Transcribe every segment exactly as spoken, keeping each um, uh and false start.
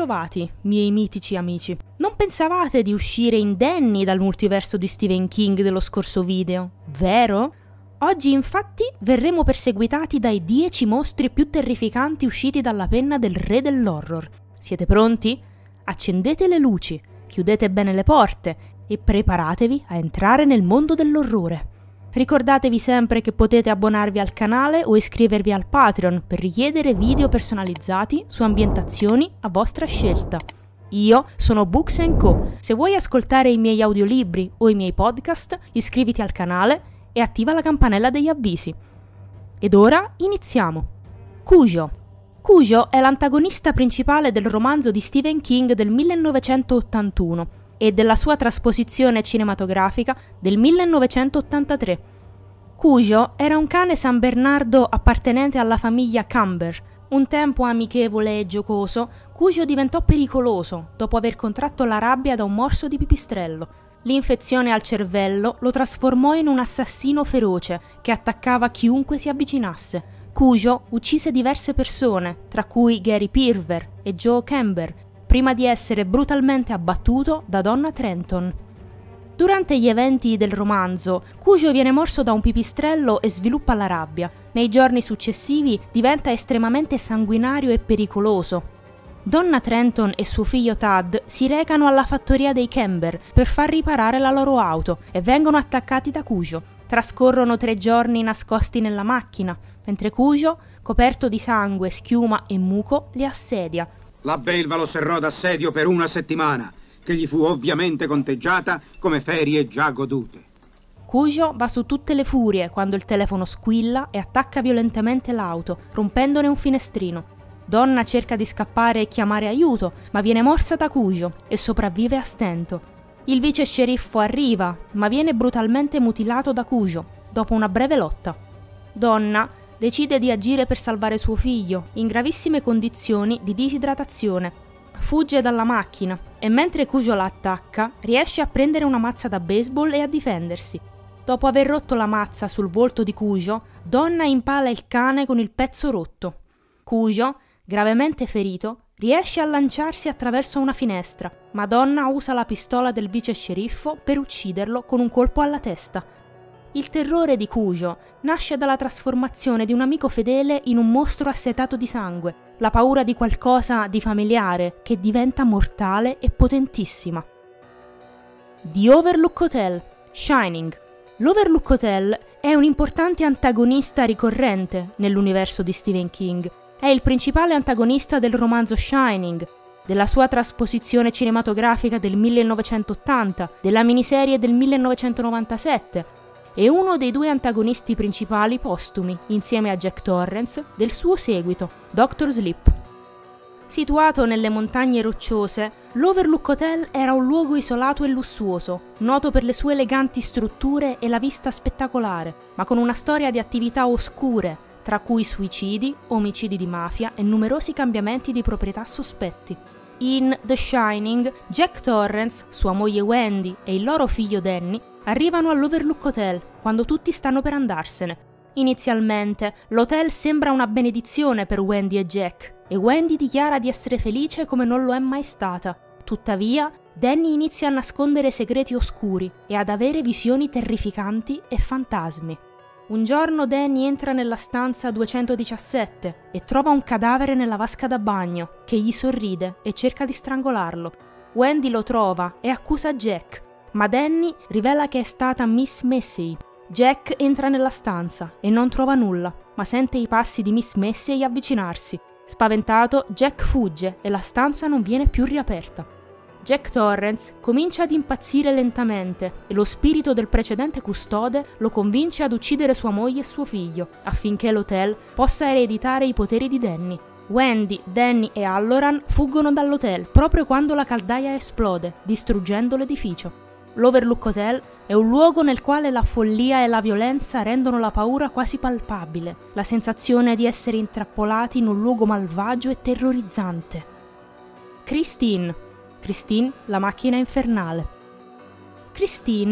ritrovati, miei mitici amici. Non pensavate di uscire indenni dal multiverso di Stephen King dello scorso video, vero? Oggi infatti verremo perseguitati dai dieci mostri più terrificanti usciti dalla penna del re dell'horror. Siete pronti? Accendete le luci, chiudete bene le porte e preparatevi a entrare nel mondo dell'orrore. Ricordatevi sempre che potete abbonarvi al canale o iscrivervi al Patreon per richiedere video personalizzati su ambientazioni a vostra scelta. Io sono Books and Co. Se vuoi ascoltare i miei audiolibri o i miei podcast, iscriviti al canale e attiva la campanella degli avvisi. Ed ora iniziamo. Cujo. Cujo è l'antagonista principale del romanzo di Stephen King del millenovecentottantuno e della sua trasposizione cinematografica del millenovecentottantatré. Cujo era un cane San Bernardo appartenente alla famiglia Camber. Un tempo amichevole e giocoso, Cujo diventò pericoloso dopo aver contratto la rabbia da un morso di pipistrello. L'infezione al cervello lo trasformò in un assassino feroce che attaccava chiunque si avvicinasse. Cujo uccise diverse persone, tra cui Gary Pearver e Joe Camber, prima di essere brutalmente abbattuto da Donna Trenton. Durante gli eventi del romanzo, Cujo viene morso da un pipistrello e sviluppa la rabbia. Nei giorni successivi diventa estremamente sanguinario e pericoloso. Donna Trenton e suo figlio Tad si recano alla fattoria dei Camber per far riparare la loro auto e vengono attaccati da Cujo. Trascorrono tre giorni nascosti nella macchina, mentre Cujo, coperto di sangue, schiuma e muco, li assedia. La belva lo serrò d'assedio per una settimana, che gli fu ovviamente conteggiata come ferie già godute. Cujo va su tutte le furie quando il telefono squilla e attacca violentemente l'auto, rompendone un finestrino. Donna cerca di scappare e chiamare aiuto, ma viene morsa da Cujo e sopravvive a stento. Il vice sceriffo arriva, ma viene brutalmente mutilato da Cujo, dopo una breve lotta. Donna decide di agire per salvare suo figlio, in gravissime condizioni di disidratazione. Fugge dalla macchina e mentre Cujo la attacca, riesce a prendere una mazza da baseball e a difendersi. Dopo aver rotto la mazza sul volto di Cujo, Donna impala il cane con il pezzo rotto. Cujo, gravemente ferito, riesce a lanciarsi attraverso una finestra, ma Donna usa la pistola del vice sceriffo per ucciderlo con un colpo alla testa. Il terrore di Cujo nasce dalla trasformazione di un amico fedele in un mostro assetato di sangue, la paura di qualcosa di familiare che diventa mortale e potentissima. The Overlook Hotel, Shining. L'Overlook Hotel è un importante antagonista ricorrente nell'universo di Stephen King. È il principale antagonista del romanzo Shining, della sua trasposizione cinematografica del millenovecentottanta, della miniserie del millenovecentonovantasette, e uno dei due antagonisti principali postumi, insieme a Jack Torrance, del suo seguito, doctor Sleep. Situato nelle montagne rocciose, l'Overlook Hotel era un luogo isolato e lussuoso, noto per le sue eleganti strutture e la vista spettacolare, ma con una storia di attività oscure, tra cui suicidi, omicidi di mafia e numerosi cambiamenti di proprietà sospetti. In The Shining, Jack Torrance, sua moglie Wendy e il loro figlio Danny arrivano all'Overlook Hotel quando tutti stanno per andarsene. Inizialmente, l'hotel sembra una benedizione per Wendy e Jack, e Wendy dichiara di essere felice come non lo è mai stata. Tuttavia, Danny inizia a nascondere segreti oscuri e ad avere visioni terrificanti e fantasmi. Un giorno Danny entra nella stanza duecentodiciassette e trova un cadavere nella vasca da bagno, che gli sorride e cerca di strangolarlo. Wendy lo trova e accusa Jack, ma Danny rivela che è stata Miss Massey. Jack entra nella stanza e non trova nulla, ma sente i passi di Miss Massey avvicinarsi. Spaventato, Jack fugge e la stanza non viene più riaperta. Jack Torrance comincia ad impazzire lentamente e lo spirito del precedente custode lo convince ad uccidere sua moglie e suo figlio, affinché l'hotel possa ereditare i poteri di Danny. Wendy, Danny e Halloran fuggono dall'hotel proprio quando la caldaia esplode, distruggendo l'edificio. L'Overlook Hotel è un luogo nel quale la follia e la violenza rendono la paura quasi palpabile, la sensazione di essere intrappolati in un luogo malvagio e terrorizzante. Christine. Christine, la macchina infernale. Christine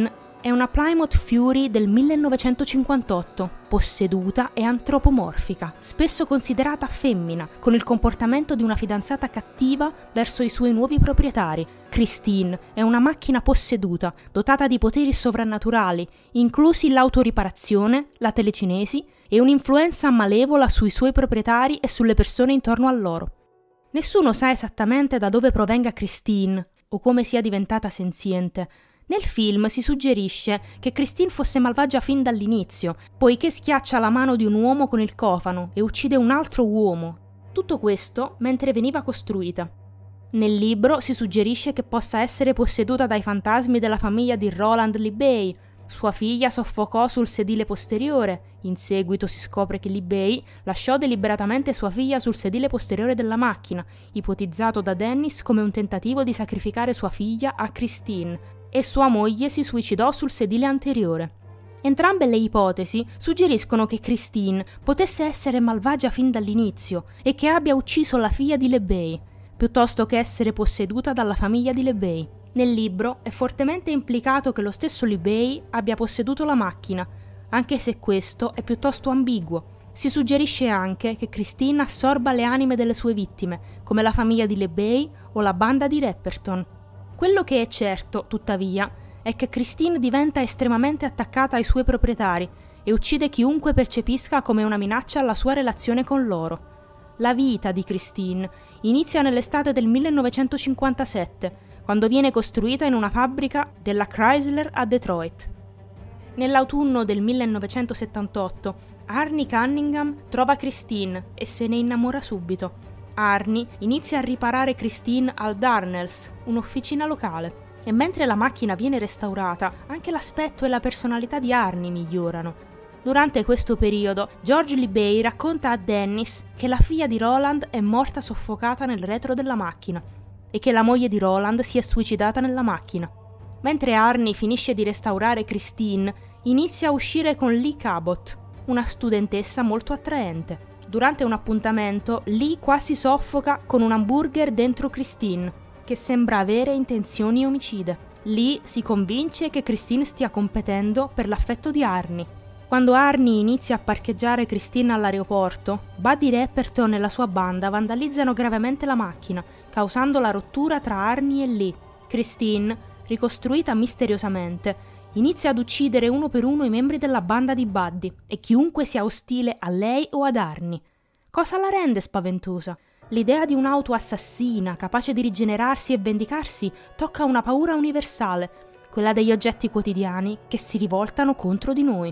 È una Plymouth Fury del millenovecentocinquantotto, posseduta e antropomorfica, spesso considerata femmina, con il comportamento di una fidanzata cattiva verso i suoi nuovi proprietari. Christine è una macchina posseduta, dotata di poteri sovrannaturali, inclusi l'autoriparazione, la telecinesi e un'influenza malevola sui suoi proprietari e sulle persone intorno a loro. Nessuno sa esattamente da dove provenga Christine o come sia diventata senziente. Nel film si suggerisce che Christine fosse malvagia fin dall'inizio, poiché schiaccia la mano di un uomo con il cofano e uccide un altro uomo. Tutto questo mentre veniva costruita. Nel libro si suggerisce che possa essere posseduta dai fantasmi della famiglia di Roland Libbey. Sua figlia soffocò sul sedile posteriore. In seguito si scopre che Libbey lasciò deliberatamente sua figlia sul sedile posteriore della macchina, ipotizzato da Dennis come un tentativo di sacrificare sua figlia a Christine, e sua moglie si suicidò sul sedile anteriore. Entrambe le ipotesi suggeriscono che Christine potesse essere malvagia fin dall'inizio e che abbia ucciso la figlia di Libbey, piuttosto che essere posseduta dalla famiglia di Libbey. Nel libro è fortemente implicato che lo stesso Libbey abbia posseduto la macchina, anche se questo è piuttosto ambiguo. Si suggerisce anche che Christine assorba le anime delle sue vittime, come la famiglia di Libbey o la banda di Rapperton. Quello che è certo, tuttavia, è che Christine diventa estremamente attaccata ai suoi proprietari e uccide chiunque percepisca come una minaccia alla sua relazione con loro. La vita di Christine inizia nell'estate del millenovecentocinquantasette, quando viene costruita in una fabbrica della Chrysler a Detroit. Nell'autunno del millenovecentosettantotto, Arnie Cunningham trova Christine e se ne innamora subito. Arnie inizia a riparare Christine al Darnells, un'officina locale, e mentre la macchina viene restaurata, anche l'aspetto e la personalità di Arnie migliorano. Durante questo periodo, George Libbey racconta a Dennis che la figlia di Roland è morta soffocata nel retro della macchina e che la moglie di Roland si è suicidata nella macchina. Mentre Arnie finisce di restaurare Christine, inizia a uscire con Lee Cabot, una studentessa molto attraente. Durante un appuntamento, Lee quasi soffoca con un hamburger dentro Christine, che sembra avere intenzioni omicide. Lee si convince che Christine stia competendo per l'affetto di Arnie. Quando Arnie inizia a parcheggiare Christine all'aeroporto, Buddy Rapperton e la sua banda vandalizzano gravemente la macchina, causando la rottura tra Arnie e Lee. Christine, ricostruita misteriosamente, inizia ad uccidere uno per uno i membri della banda di Buddy e chiunque sia ostile a lei o ad Arnie. Cosa la rende spaventosa? L'idea di un'auto assassina, capace di rigenerarsi e vendicarsi, tocca una paura universale, quella degli oggetti quotidiani che si rivoltano contro di noi.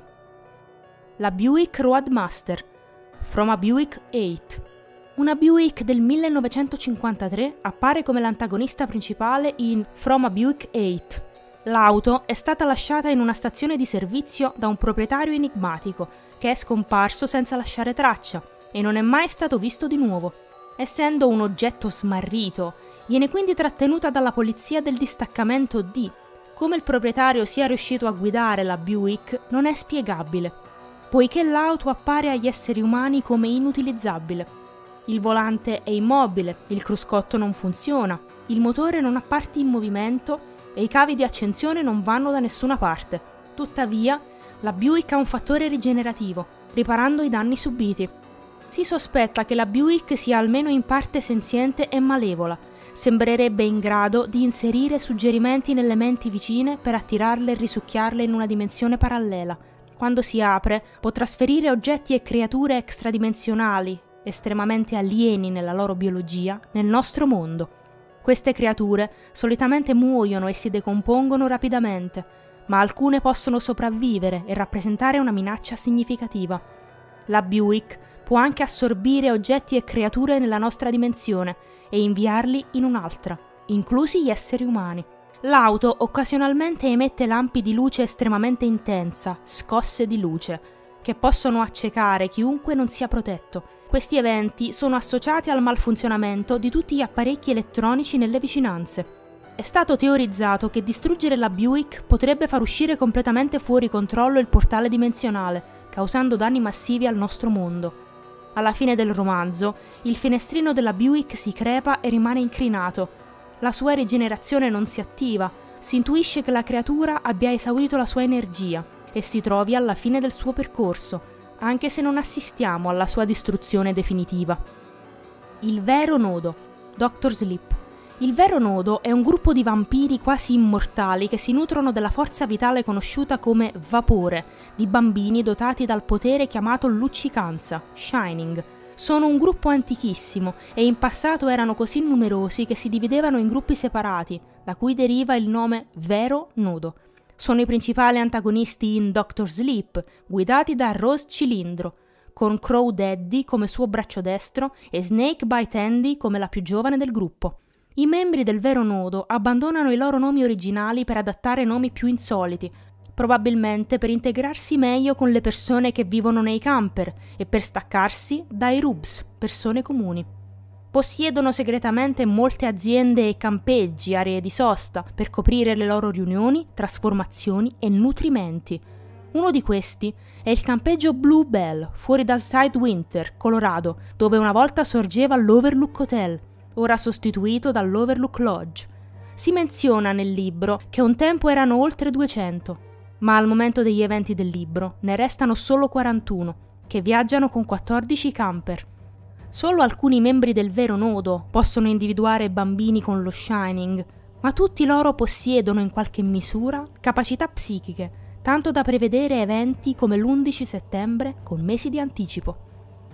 La Buick Roadmaster, From a Buick otto. Una Buick del millenovecentocinquantatré appare come l'antagonista principale in From a Buick otto. L'auto è stata lasciata in una stazione di servizio da un proprietario enigmatico, che è scomparso senza lasciare traccia e non è mai stato visto di nuovo. Essendo un oggetto smarrito, viene quindi trattenuta dalla polizia del distaccamento D. Come il proprietario sia riuscito a guidare la Buick non è spiegabile, poiché l'auto appare agli esseri umani come inutilizzabile. Il volante è immobile, il cruscotto non funziona, il motore non ha parti in movimento e i cavi di accensione non vanno da nessuna parte. Tuttavia, la Buick ha un fattore rigenerativo, riparando i danni subiti. Si sospetta che la Buick sia almeno in parte senziente e malevola. Sembrerebbe in grado di inserire suggerimenti nelle menti vicine per attirarle e risucchiarle in una dimensione parallela. Quando si apre, può trasferire oggetti e creature extradimensionali, estremamente alieni nella loro biologia, nel nostro mondo. Queste creature solitamente muoiono e si decompongono rapidamente, ma alcune possono sopravvivere e rappresentare una minaccia significativa. La Buick può anche assorbire oggetti e creature nella nostra dimensione e inviarli in un'altra, inclusi gli esseri umani. L'auto occasionalmente emette lampi di luce estremamente intensa, scosse di luce, che possono accecare chiunque non sia protetto. Questi eventi sono associati al malfunzionamento di tutti gli apparecchi elettronici nelle vicinanze. È stato teorizzato che distruggere la Buick potrebbe far uscire completamente fuori controllo il portale dimensionale, causando danni massivi al nostro mondo. Alla fine del romanzo, il finestrino della Buick si crepa e rimane incrinato. La sua rigenerazione non si attiva, Si intuisce che la creatura abbia esaurito la sua energia e si trovi alla fine del suo percorso, anche se non assistiamo alla sua distruzione definitiva. Il vero nodo, doctor Sleep. Il vero nodo è un gruppo di vampiri quasi immortali che si nutrono della forza vitale conosciuta come vapore, di bambini dotati dal potere chiamato luccicanza, shining. Sono un gruppo antichissimo e in passato erano così numerosi che si dividevano in gruppi separati, da cui deriva il nome vero nodo. Sono i principali antagonisti in doctor Sleep, guidati da Rose Cilindro, con Crow Daddy come suo braccio destro e Snake Bite Andy come la più giovane del gruppo. I membri del vero nodo abbandonano i loro nomi originali per adattare nomi più insoliti, probabilmente per integrarsi meglio con le persone che vivono nei camper e per staccarsi dai rubs, persone comuni. Possiedono segretamente molte aziende e campeggi, aree di sosta, per coprire le loro riunioni, trasformazioni e nutrimenti. Uno di questi è il campeggio Blue Bell, fuori da Sidewinter, Colorado, dove una volta sorgeva l'Overlook Hotel, ora sostituito dall'Overlook Lodge. Si menziona nel libro che un tempo erano oltre duecento, ma al momento degli eventi del libro ne restano solo quarantuno, che viaggiano con quattordici camper. Solo alcuni membri del vero nodo possono individuare bambini con lo Shining, ma tutti loro possiedono in qualche misura capacità psichiche, tanto da prevedere eventi come l'undici settembre con mesi di anticipo.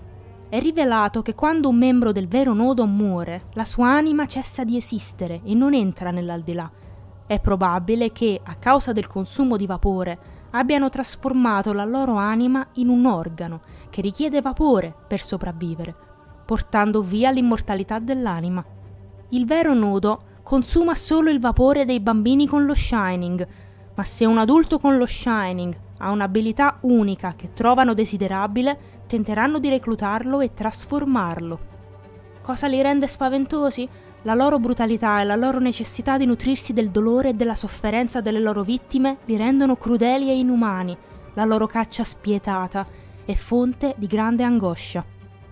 È rivelato che quando un membro del vero nodo muore, la sua anima cessa di esistere e non entra nell'aldilà. È probabile che, a causa del consumo di vapore, abbiano trasformato la loro anima in un organo che richiede vapore per sopravvivere, portando via l'immortalità dell'anima. Il vero nodo consuma solo il vapore dei bambini con lo Shining, ma se un adulto con lo Shining ha un'abilità unica che trovano desiderabile, tenteranno di reclutarlo e trasformarlo. Cosa li rende spaventosi? La loro brutalità e la loro necessità di nutrirsi del dolore e della sofferenza delle loro vittime li rendono crudeli e inumani. La loro caccia spietata è fonte di grande angoscia.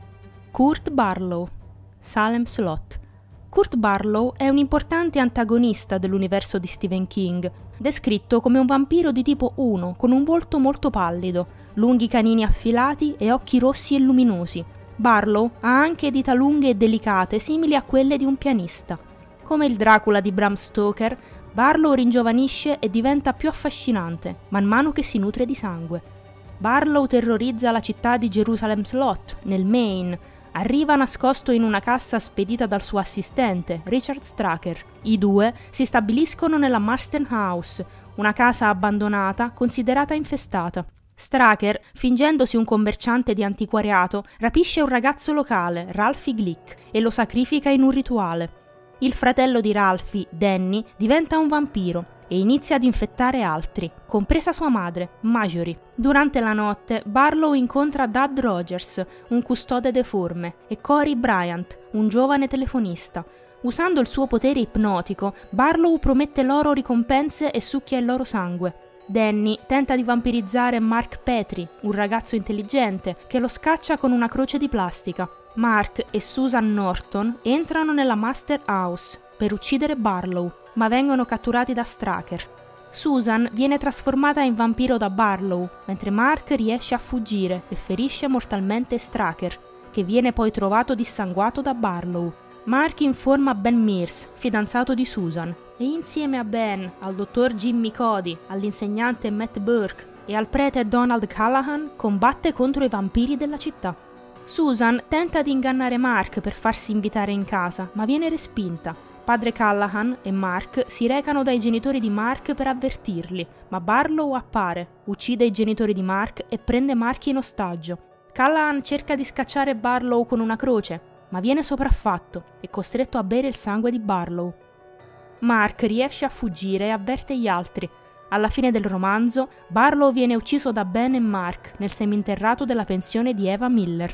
Kurt Barlow, Salem Slot. Kurt Barlow è un importante antagonista dell'universo di Stephen King, descritto come un vampiro di tipo uno con un volto molto pallido, lunghi canini affilati e occhi rossi e luminosi. Barlow ha anche dita lunghe e delicate simili a quelle di un pianista. Come il Dracula di Bram Stoker, Barlow ringiovanisce e diventa più affascinante man mano che si nutre di sangue. Barlow terrorizza la città di Jerusalem Slot, nel Maine. Arriva nascosto in una cassa spedita dal suo assistente, Richard Straker. I due si stabiliscono nella Marston House, una casa abbandonata considerata infestata. Straker, fingendosi un commerciante di antiquariato, rapisce un ragazzo locale, Ralphie Glick, e lo sacrifica in un rituale. Il fratello di Ralphie, Danny, diventa un vampiro e inizia ad infettare altri, compresa sua madre, Marjorie. Durante la notte, Barlow incontra Dad Rogers, un custode deforme, e Cory Bryant, un giovane telefonista. Usando il suo potere ipnotico, Barlow promette loro ricompense e succhia il loro sangue. Danny tenta di vampirizzare Mark Petrie, un ragazzo intelligente, che lo scaccia con una croce di plastica. Mark e Susan Norton entrano nella Master House per uccidere Barlow, ma vengono catturati da Straker. Susan viene trasformata in vampiro da Barlow, mentre Mark riesce a fuggire e ferisce mortalmente Straker, che viene poi trovato dissanguato da Barlow. Mark informa Ben Mears, fidanzato di Susan, e insieme a Ben, al dottor Jimmy Cody, all'insegnante Matt Burke e al prete Donald Callahan combatte contro i vampiri della città. Susan tenta di ingannare Mark per farsi invitare in casa, ma viene respinta. Padre Callahan e Mark si recano dai genitori di Mark per avvertirli, ma Barlow appare, uccide i genitori di Mark e prende Mark in ostaggio. Callahan cerca di scacciare Barlow con una croce, ma viene sopraffatto e costretto a bere il sangue di Barlow. Mark riesce a fuggire e avverte gli altri. Alla fine del romanzo, Barlow viene ucciso da Ben e Mark nel seminterrato della pensione di Eva Miller.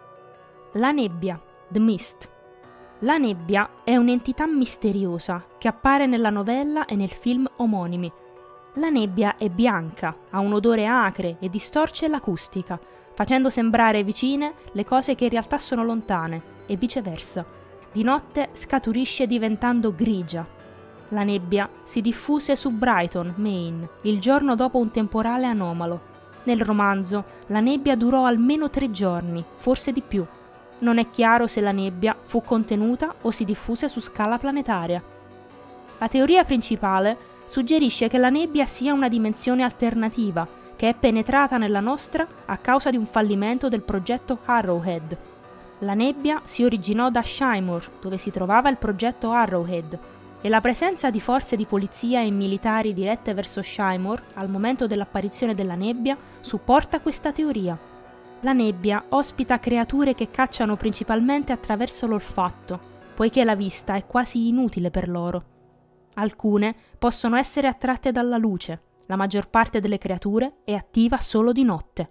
La nebbia, The Mist. La nebbia è un'entità misteriosa che appare nella novella e nel film omonimi. La nebbia è bianca, ha un odore acre e distorce l'acustica, facendo sembrare vicine le cose che in realtà sono lontane, e viceversa. Di notte scaturisce diventando grigia. La nebbia si diffuse su Brighton, Maine, il giorno dopo un temporale anomalo. Nel romanzo, la nebbia durò almeno tre giorni, forse di più. Non è chiaro se la nebbia fu contenuta o si diffuse su scala planetaria. La teoria principale suggerisce che la nebbia sia una dimensione alternativa, che è penetrata nella nostra a causa di un fallimento del progetto Arrowhead. La nebbia si originò da Shymor, dove si trovava il progetto Arrowhead, e la presenza di forze di polizia e militari dirette verso Shymor al momento dell'apparizione della nebbia supporta questa teoria. La nebbia ospita creature che cacciano principalmente attraverso l'olfatto, poiché la vista è quasi inutile per loro. Alcune possono essere attratte dalla luce, la maggior parte delle creature è attiva solo di notte.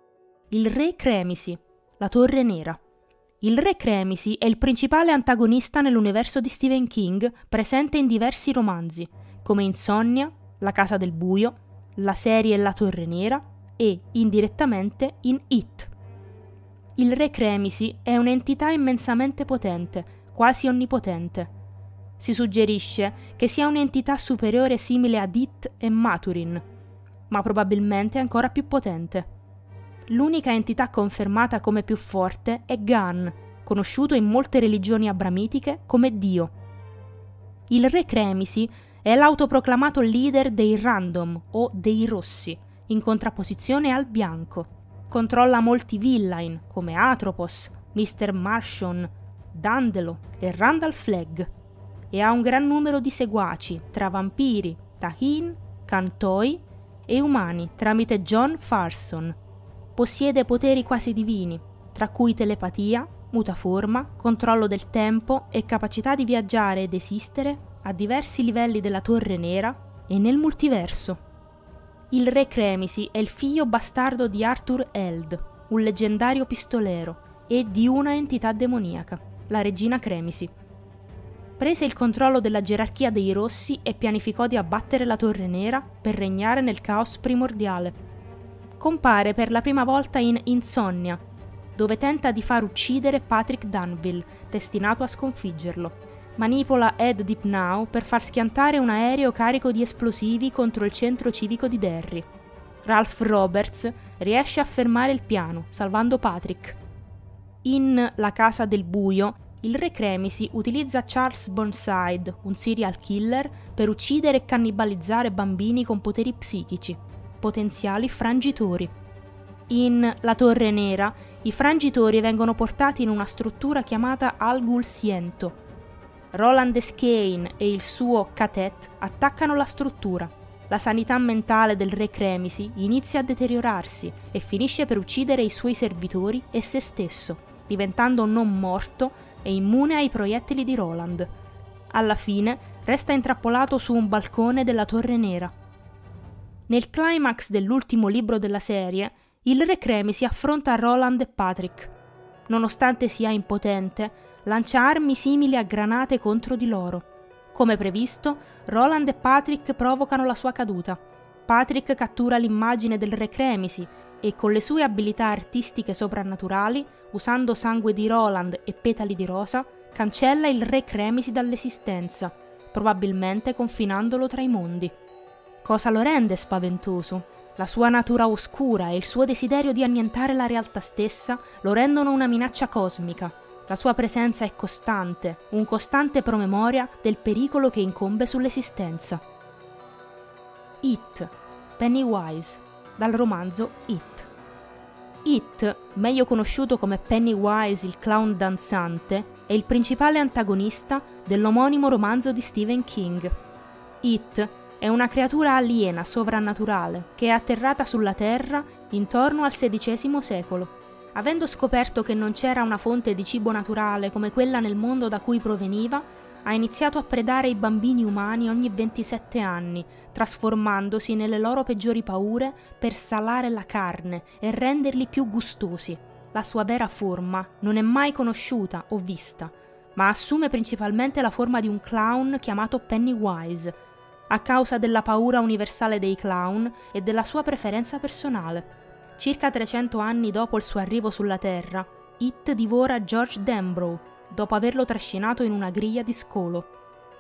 Il Re Cremisi, la Torre Nera. Il Re Cremisi è il principale antagonista nell'universo di Stephen King, presente in diversi romanzi, come Insonnia, La Casa del Buio, la serie La Torre Nera e, indirettamente, in It. Il Re Cremisi è un'entità immensamente potente, quasi onnipotente. Si suggerisce che sia un'entità superiore simile ad It e Maturin, ma probabilmente ancora più potente. L'unica entità confermata come più forte è Gan, conosciuto in molte religioni abramitiche come Dio. Il Re Cremisi è l'autoproclamato leader dei Random o dei Rossi, in contrapposizione al Bianco. Controlla molti villain come Atropos, mister Marshon, Dandelo e Randall Flagg, e ha un gran numero di seguaci tra vampiri, Tahin, Cantoi e umani tramite John Farson. Possiede poteri quasi divini, tra cui telepatia, mutaforma, controllo del tempo e capacità di viaggiare ed esistere a diversi livelli della Torre Nera e nel multiverso. Il Re Cremisi è il figlio bastardo di Arthur Eld, un leggendario pistolero, e di una entità demoniaca, la Regina Cremisi. Prese il controllo della gerarchia dei Rossi e pianificò di abbattere la Torre Nera per regnare nel caos primordiale. Compare per la prima volta in Insonnia, dove tenta di far uccidere Patrick Danville, destinato a sconfiggerlo. Manipola Ed Deep Now per far schiantare un aereo carico di esplosivi contro il centro civico di Derry. Ralph Roberts riesce a fermare il piano, salvando Patrick. In La Casa del Buio, il Re Cremisi utilizza Charles Burnside, un serial killer, per uccidere e cannibalizzare bambini con poteri psichici, potenziali frangitori. In La Torre Nera, i frangitori vengono portati in una struttura chiamata Al Ghul Siento. Roland Escain e il suo Catet attaccano la struttura. La sanità mentale del Re Cremisi inizia a deteriorarsi e finisce per uccidere i suoi servitori e se stesso, diventando non morto e immune ai proiettili di Roland. Alla fine resta intrappolato su un balcone della Torre Nera. Nel climax dell'ultimo libro della serie, il Re Cremisi affronta Roland e Patrick. Nonostante sia impotente, lancia armi simili a granate contro di loro. Come previsto, Roland e Patrick provocano la sua caduta. Patrick cattura l'immagine del Re Cremisi e con le sue abilità artistiche soprannaturali, usando sangue di Roland e petali di rosa, cancella il Re Cremisi dall'esistenza, probabilmente confinandolo tra i mondi. Cosa lo rende spaventoso? La sua natura oscura e il suo desiderio di annientare la realtà stessa lo rendono una minaccia cosmica. La sua presenza è costante, un costante promemoria del pericolo che incombe sull'esistenza. It, Pennywise, dal romanzo It. It, meglio conosciuto come Pennywise il clown danzante, è il principale antagonista dell'omonimo romanzo di Stephen King. It è una creatura aliena sovrannaturale che è atterrata sulla Terra intorno al sedicesimo secolo. Avendo scoperto che non c'era una fonte di cibo naturale come quella nel mondo da cui proveniva, ha iniziato a predare i bambini umani ogni ventisette anni, trasformandosi nelle loro peggiori paure per salare la carne e renderli più gustosi. La sua vera forma non è mai conosciuta o vista, ma assume principalmente la forma di un clown chiamato Pennywise, a causa della paura universale dei clown e della sua preferenza personale. Circa trecento anni dopo il suo arrivo sulla Terra, It divora George Denbrough, dopo averlo trascinato in una griglia di scolo.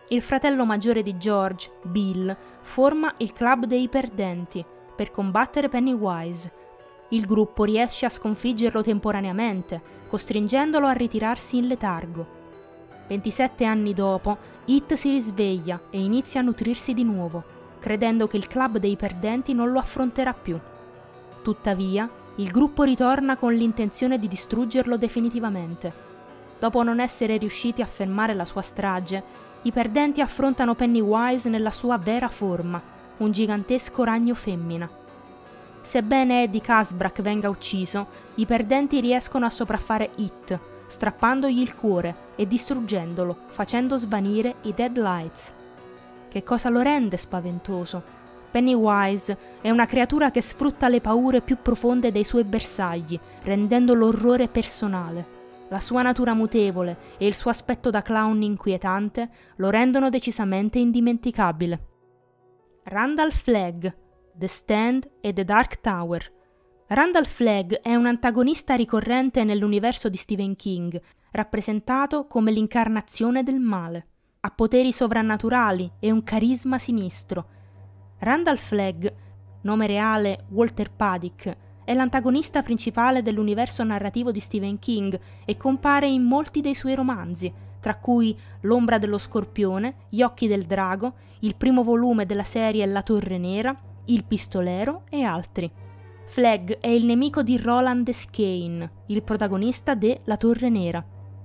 Il fratello maggiore di George, Bill, forma il club dei perdenti per combattere Pennywise. Il gruppo riesce a sconfiggerlo temporaneamente, costringendolo a ritirarsi in letargo. ventisette anni dopo, It si risveglia e inizia a nutrirsi di nuovo, credendo che il club dei perdenti non lo affronterà più. Tuttavia, il gruppo ritorna con l'intenzione di distruggerlo definitivamente. Dopo non essere riusciti a fermare la sua strage, i perdenti affrontano Pennywise nella sua vera forma, un gigantesco ragno femmina. Sebbene Eddie Kaspbrak venga ucciso, i perdenti riescono a sopraffare It, strappandogli il cuore e distruggendolo, facendo svanire i Deadlights. Che cosa lo rende spaventoso? Pennywise è una creatura che sfrutta le paure più profonde dei suoi bersagli, rendendo l'orrore personale. La sua natura mutevole e il suo aspetto da clown inquietante lo rendono decisamente indimenticabile. Randall Flagg, The Stand e The Dark Tower. Randall Flagg è un antagonista ricorrente nell'universo di Stephen King, rappresentato come l'incarnazione del male. Ha poteri sovrannaturali e un carisma sinistro. Randall Flagg, nome reale Walter Paddick, è l'antagonista principale dell'universo narrativo di Stephen King e compare in molti dei suoi romanzi, tra cui L'ombra dello scorpione, Gli occhi del drago, il primo volume della serie La torre nera, Il pistolero e altri. Flagg è il nemico di Roland Skane, il protagonista de La torre nera.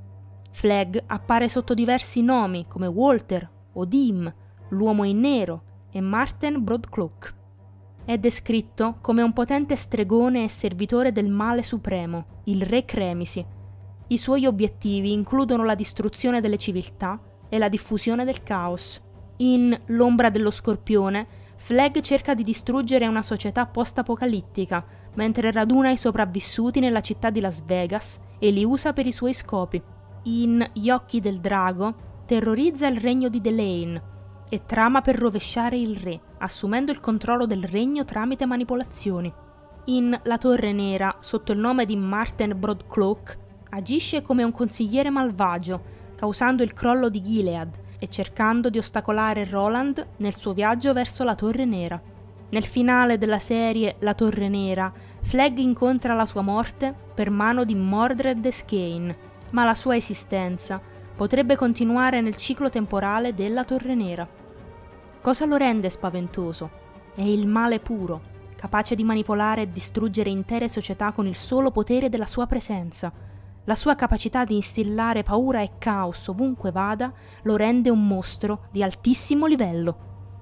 Flagg appare sotto diversi nomi come Walter, Odim, l'uomo in nero e Marten Broadcloak. È descritto come un potente stregone e servitore del male supremo, il Re Cremisi. I suoi obiettivi includono la distruzione delle civiltà e la diffusione del caos. In L'ombra dello scorpione, Flagg cerca di distruggere una società post-apocalittica, mentre raduna i sopravvissuti nella città di Las Vegas e li usa per i suoi scopi. In Gli occhi del drago, terrorizza il regno di Delaine e trama per rovesciare il re, assumendo il controllo del regno tramite manipolazioni. In La torre nera, sotto il nome di Marten Broadcloak, agisce come un consigliere malvagio, causando il crollo di Gilead e cercando di ostacolare Roland nel suo viaggio verso la Torre Nera. Nel finale della serie La Torre Nera, Flagg incontra la sua morte per mano di Mordred Skane, ma la sua esistenza potrebbe continuare nel ciclo temporale della Torre Nera. Cosa lo rende spaventoso? È il male puro, capace di manipolare e distruggere intere società con il solo potere della sua presenza. La sua capacità di instillare paura e caos ovunque vada lo rende un mostro di altissimo livello.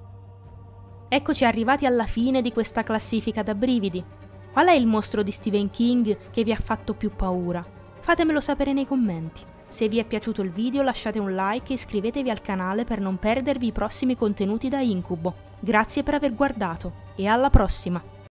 Eccoci arrivati alla fine di questa classifica da brividi. Qual è il mostro di Stephen King che vi ha fatto più paura? Fatemelo sapere nei commenti. Se vi è piaciuto il video lasciate un like e iscrivetevi al canale per non perdervi i prossimi contenuti da Incubo. Grazie per aver guardato e alla prossima!